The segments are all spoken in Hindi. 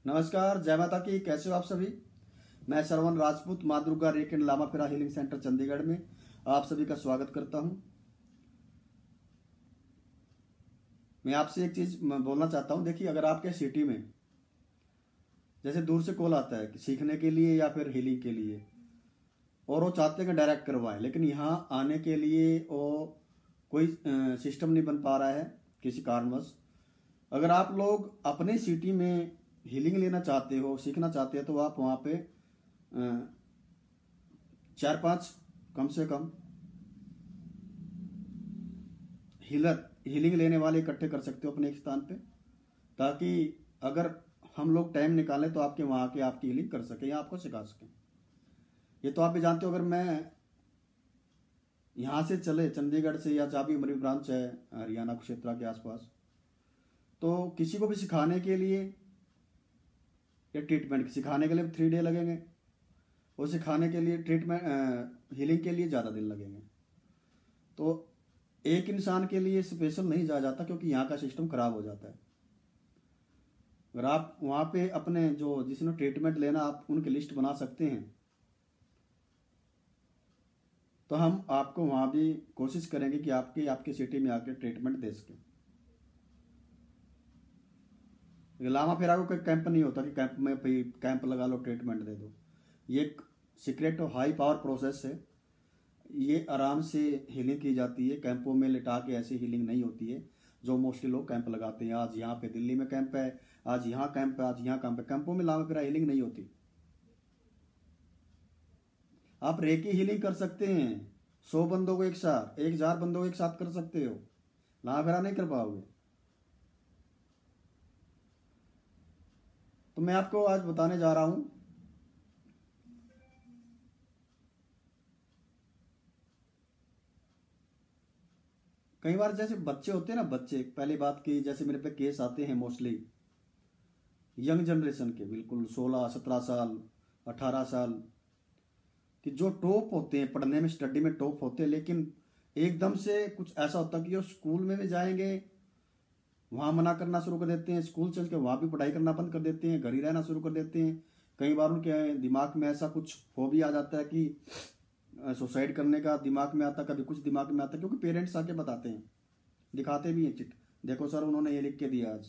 नमस्कार, जय माता की। कैसे हो आप सभी। मैं श्रवण राजपूत माँ दुर्गा रेक एंड लामाफेरा हीलिंग सेंटर चंडीगढ़ में आप सभी का स्वागत करता हूं। मैं आपसे एक चीज बोलना चाहता हूं। देखिए, अगर आपके सिटी में जैसे दूर से कॉल आता है कि सीखने के लिए या फिर हीलिंग के लिए, और वो चाहते हैं कि डायरेक्ट करवाएं, लेकिन यहाँ आने के लिए वो कोई सिस्टम नहीं बन पा रहा है किसी कारणवश। अगर आप लोग अपने सिटी में हीलिंग लेना चाहते हो, सीखना चाहते हो, तो आप वहाँ पे 4-5 कम से कम हीलिंग लेने वाले इकट्ठे कर सकते हो अपने एक स्थान पे, ताकि अगर हम लोग टाइम निकालें तो आपके वहाँ के आपकी हीलिंग कर सकें या आपको सिखा सकें। ये तो आप भी जानते हो, अगर मैं यहाँ से चले चंडीगढ़ से या जहाँ भी हमारी ब्रांच है हरियाणा क्षेत्र के आसपास, तो किसी को भी सिखाने के लिए या ट्रीटमेंट सिखाने के लिए 3 डे लगेंगे, और सिखाने के लिए ट्रीटमेंट हीलिंग के लिए ज़्यादा दिन लगेंगे। तो एक इंसान के लिए स्पेशल नहीं जाया जाता, क्योंकि यहाँ का सिस्टम खराब हो जाता है। अगर आप वहाँ पे अपने जो जिसने ट्रीटमेंट लेना, आप उनकी लिस्ट बना सकते हैं, तो हम आपको वहाँ भी कोशिश करेंगे कि आपके सिटी में आके ट्रीटमेंट दे सकें। लामा फेरा को कोई कैंप नहीं होता कि कैंप में कैंप लगा लो ट्रीटमेंट दे दो। ये एक सीक्रेट और हाई पावर प्रोसेस है। ये आराम से हीलिंग की जाती है। कैंपों में लिटा के ऐसी हीलिंग नहीं होती है जो मोस्टली लोग कैंप लगाते हैं। आज यहाँ पे दिल्ली में कैंप है, आज यहाँ कैंप है, आज यहाँ कैंप है। कैंपों में लामा फेरा हीलिंग नहीं होती। आप रेकी हीलिंग कर सकते हैं 100 बंदों को एक साथ, 1000 बंदों को एक साथ कर सकते हो। लामा फेरा नहीं कर पाओगे। तो मैं आपको आज बताने जा रहा हूं, कई बार जैसे बच्चे होते हैं ना, बच्चे पहली बात की, जैसे मेरे पे केस आते हैं मोस्टली यंग जनरेशन के, बिल्कुल 16-17 साल 18 साल कि जो टॉप होते हैं पढ़ने में, स्टडी में टॉप होते हैं, लेकिन एकदम से कुछ ऐसा होता है कि वो स्कूल में भी जाएंगे, वहाँ मना करना शुरू कर देते हैं, स्कूल चल के वहाँ भी पढ़ाई करना बंद कर देते हैं, घर ही रहना शुरू कर देते हैं। कई बार उनके दिमाग में ऐसा कुछ फोबिया आ जाता है कि सुसाइड करने का दिमाग में आता, कभी कुछ दिमाग में आता, क्योंकि पेरेंट्स आके बताते हैं, दिखाते भी हैं चिट, देखो सर उन्होंने ये लिख के दिया आज।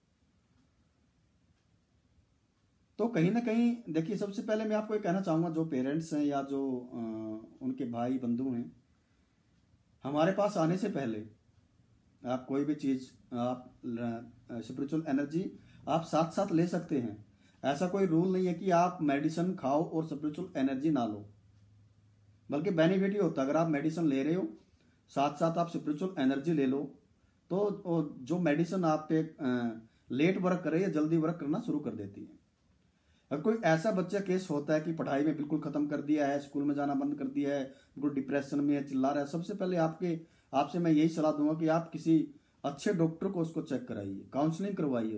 तो कहीं ना कहीं देखिए, सबसे पहले मैं आपको ये कहना चाहूँगा, जो पेरेंट्स हैं या जो उनके भाई बंधु हैं, हमारे पास आने से पहले आप कोई भी चीज़, आप स्पिरिचुअल एनर्जी आप साथ साथ ले सकते हैं। ऐसा कोई रूल नहीं है कि आप मेडिसिन खाओ और स्पिरिचुअल एनर्जी ना लो, बल्कि बेनिफिट ही होता है अगर आप मेडिसिन ले रहे हो साथ साथ आप स्पिरिचुअल एनर्जी ले लो, तो जो मेडिसिन आप पे लेट वर्क करे या जल्दी वर्क करना शुरू कर देती है। अगर कोई ऐसा बच्चा केस होता है कि पढ़ाई में बिल्कुल खत्म कर दिया है, स्कूल में जाना बंद कर दिया है, बिल्कुल डिप्रेशन में है, चिल्ला रहा है, सबसे पहले आपसे मैं यही सलाह दूंगा कि आप किसी अच्छे डॉक्टर को उसको चेक कराइए, काउंसलिंग करवाइए,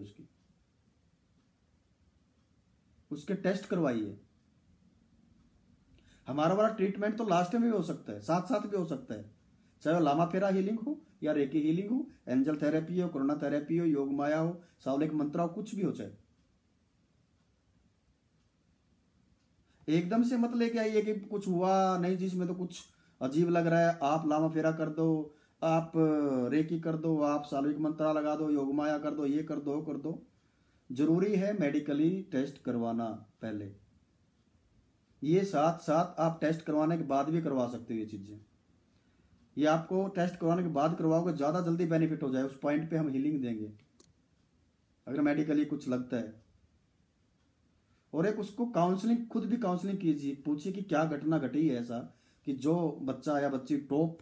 उसके टेस्ट करवाइए। हमारा वाला ट्रीटमेंट तो लास्ट में भी हो सकता है, साथ साथ भी हो सकता है, चाहे वो लामा फेरा हीलिंग हो या रेकी हीलिंग हो, एंजल थेरेपी हो, कोरोना थेरेपी हो, योग माया हो, सावलिक मंत्र हो, कुछ भी हो। चाहे एकदम से मत लेके आइए कि कुछ हुआ नहीं जिसमें तो कुछ अजीब लग रहा है, आप लामा फेरा कर दो, आप रेकी कर दो, आप साल्विक मंत्रा लगा दो, योग माया कर दो, ये कर दो, कर दो। जरूरी है मेडिकली टेस्ट करवाना पहले। ये साथ साथ आप टेस्ट करवाने के बाद भी करवा सकते हो ये चीजें। ये आपको टेस्ट करवाने के बाद करवाओगे, ज्यादा जल्दी बेनिफिट हो जाए। उस पॉइंट पे हम हीलिंग देंगे अगर मेडिकली कुछ लगता है। और एक उसको काउंसलिंग, खुद भी काउंसलिंग कीजिए, पूछिए कि क्या घटना घटी है ऐसा कि जो बच्चा या बच्ची टॉप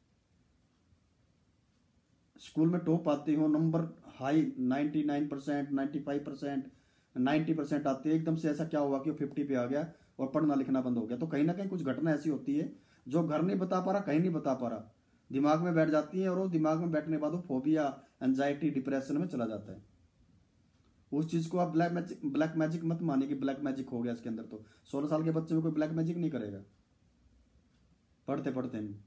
स्कूल में टॉप आते हो, नंबर हाई 99%, 95%, 90% आते हैं, एकदम से ऐसा क्या हुआ कि वो 50 पे आ गया और पढ़ना लिखना बंद हो गया। तो कहीं ना कहीं कुछ घटना ऐसी होती है जो घर नहीं बता पा रहा, कहीं नहीं बता पा रहा, दिमाग में बैठ जाती है, और वो दिमाग में बैठने के बाद वो फोबिया, एंजाइटी, डिप्रेशन में चला जाता है। उस चीज को आप ब्लैक मैजिक मत मानिए कि ब्लैक मैजिक हो गया इसके अंदर। तो 16 साल के बच्चे में कोई ब्लैक मैजिक नहीं करेगा पढ़ते पढ़ते में।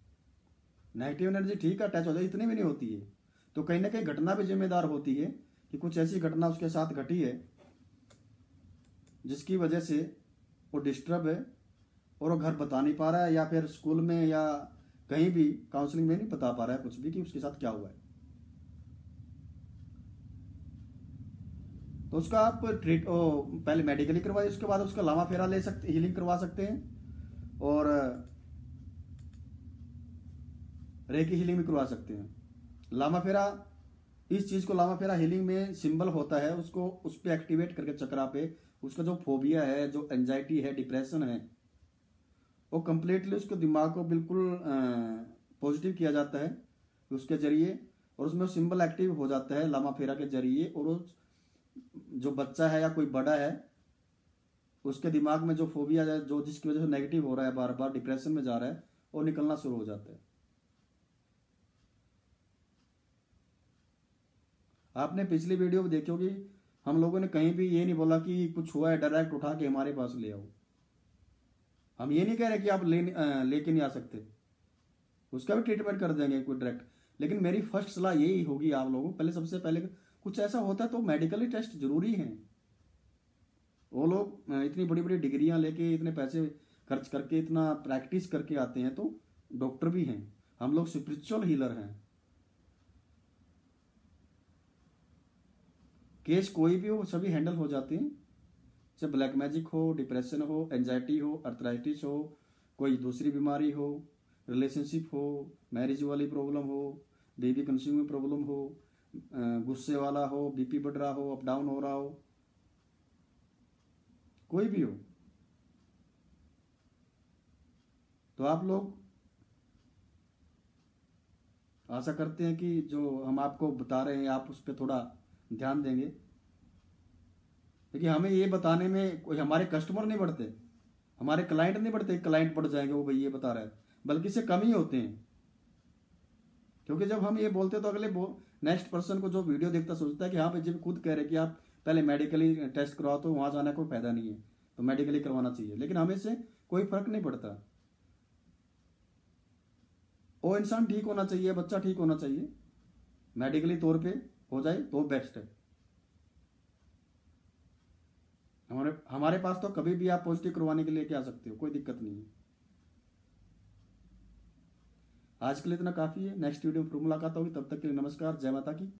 नेगेटिव एनर्जी ठीक है अटैच हो जाए, इतनी भी नहीं होती है। तो कहीं ना कहीं घटना भी जिम्मेदार होती है कि कुछ ऐसी घटना उसके साथ घटी है जिसकी वजह से वो डिस्टर्ब है और वो घर बता नहीं पा रहा है, या फिर स्कूल में या कहीं भी काउंसलिंग में नहीं बता पा रहा है कुछ भी कि उसके साथ क्या हुआ है। तो उसका आप पहले मेडिकली करवाइए, उसके बाद उसका लामा फेरा ले सकते, हीलिंग करवा सकते हैं, और रेकी हीलिंग भी करवा सकते हैं। लामा फेरा, इस चीज को लामा फेरा हीलिंग में सिंबल होता है, उसको उस पर एक्टिवेट करके चक्रा पे उसका जो फोबिया है, जो एंजाइटी है, डिप्रेशन है, वो कंप्लीटली उसको दिमाग को बिल्कुल पॉजिटिव किया जाता है उसके जरिए, और उसमें सिंबल एक्टिव हो जाता है लामा फेरा के जरिए। और जो बच्चा है या कोई बड़ा है उसके दिमाग में जो फोबिया है, जो जिसकी वजह से नेगेटिव हो रहा है, बार बार डिप्रेशन में जा रहा है, वो निकलना शुरू हो जाता है। आपने पिछली वीडियो में देखी होगी, हम लोगों ने कहीं भी ये नहीं बोला कि कुछ हुआ है डायरेक्ट उठा के हमारे पास ले आओ। हम ये नहीं कह रहे कि आप लेके नहीं आ सकते, उसका भी ट्रीटमेंट कर देंगे कोई डायरेक्ट। लेकिन मेरी फर्स्ट सलाह यही होगी आप लोगों को, पहले सबसे पहले कुछ ऐसा होता है तो मेडिकली टेस्ट जरूरी है। वो लोग इतनी बड़ी बड़ी डिग्रियां लेके, इतने पैसे खर्च करके, इतना प्रैक्टिस करके आते हैं, तो डॉक्टर भी हैं, हम लोग स्पिरिचुअल हीलर हैं। केस कोई भी हो सभी हैंडल हो जाते हैं, चाहे ब्लैक मैजिक हो, डिप्रेशन हो, एंजाइटी हो, अर्थराइटिस हो, कोई दूसरी बीमारी हो, रिलेशनशिप हो, मैरिज वाली प्रॉब्लम हो, बेबी कंज्यूमिंग प्रॉब्लम हो, गुस्से वाला हो, बीपी बढ़ रहा हो, अप डाउन हो रहा हो, कोई भी हो। तो आप लोग आशा करते हैं कि जो हम आपको बता रहे हैं आप उस पर थोड़ा ध्यान देंगे। देखिए, हमें ये बताने में कोई हमारे कस्टमर नहीं बढ़ते, हमारे क्लाइंट नहीं बढ़ते, क्लाइंट बढ़ जाएंगे वो भाई ये बता रहा है, बल्कि इससे कम ही होते हैं। क्योंकि जब हम ये बोलते हैं तो अगले नेक्स्ट पर्सन को जो वीडियो देखता सोचता है कि हाँ भाई, जब खुद कह रहे कि आप पहले मेडिकली टेस्ट करवाओ तो वहां जाने का कोई फायदा नहीं है, तो मेडिकली करवाना चाहिए। लेकिन हमें इससे कोई फर्क नहीं पड़ता। वो इंसान ठीक होना चाहिए, बच्चा ठीक होना चाहिए, मेडिकली तौर पे हो जाए तो बेस्ट है। हमारे पास तो कभी भी आप पॉजिटिव करवाने के लिए क्या सकते हो, कोई दिक्कत नहीं है। आज के लिए इतना काफी है, नेक्स्ट वीडियो में फिर मुलाकात होगी, तब तक के लिए नमस्कार, जय माता की।